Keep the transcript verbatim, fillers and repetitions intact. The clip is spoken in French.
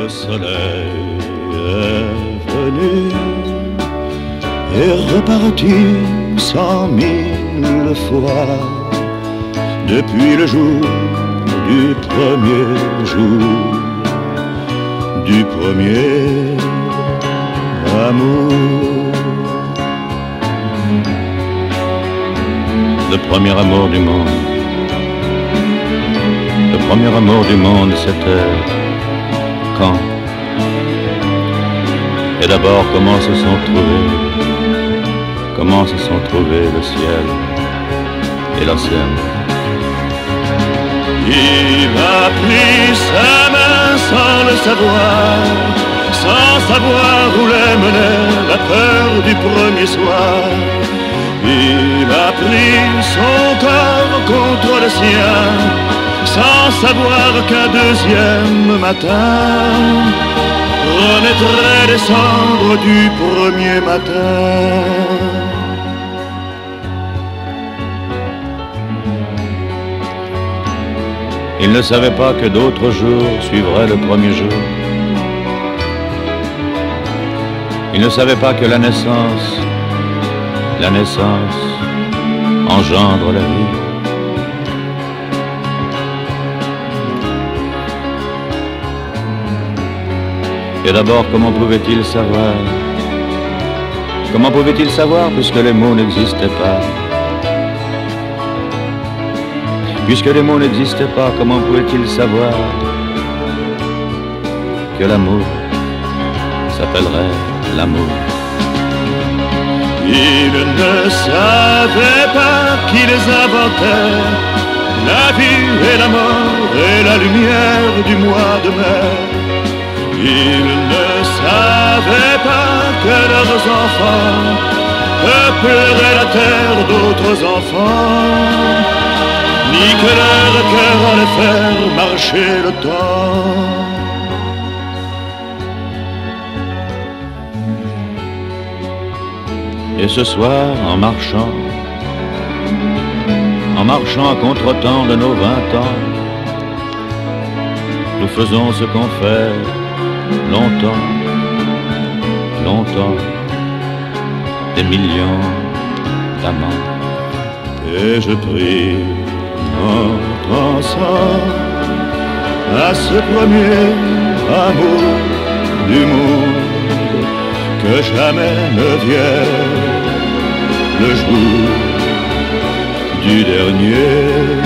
le soleil est venu et reparti cent mille fois depuis le jour du premier jour du premier amour. Le premier amour du monde, le premier amour du monde, c'était quand? Et d'abord, comment se sont trouvés, comment se sont trouvés le ciel et l'océan? Il a pris sa main sans le savoir, sans savoir où les menait la peur du premier soir. Il a pris son corps contre le sien, sans savoir qu'un deuxième matin renaîtrait des cendres du premier matin. Il ne savait pas que d'autres jours suivraient le premier jour. Il ne savait pas que la naissance, la naissance engendre la vie. Et d'abord, comment pouvait-il savoir? Comment pouvait-il savoir puisque les mots n'existaient pas? Puisque les mots n'existaient pas, comment pouvait-il savoir que l'amour s'appellerait l'amour? Il ne savait pas qu'il inventait la vie et la mort et la lumière du mois de mai. Il ne savait pas que leurs enfants peupleraient la terre d'autres enfants, ni que leur cœur allait faire marcher le temps. Et ce soir, en marchant, en marchant à contre-temps de nos vingt ans, nous faisons ce qu'on fait longtemps, longtemps, des millions d'amants. Et je prie en pensant à ce premier amour du monde, que jamais ne vienne le jour du dernier